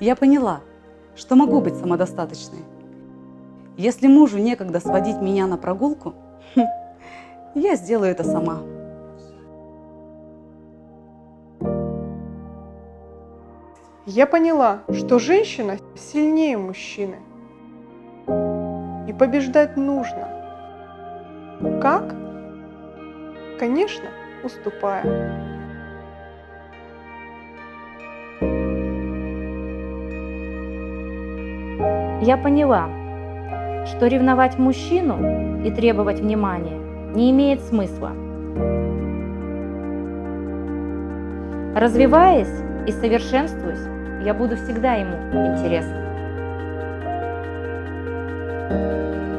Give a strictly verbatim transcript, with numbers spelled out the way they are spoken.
Я поняла, что могу быть самодостаточной. Если мужу некогда сводить меня на прогулку, я сделаю это сама. Я поняла, что женщина сильнее мужчины. И побеждать нужно. Как? Конечно, уступая. Я поняла, что ревновать мужчину и требовать внимания не имеет смысла. Развиваясь и совершенствуясь, я буду всегда ему интересна.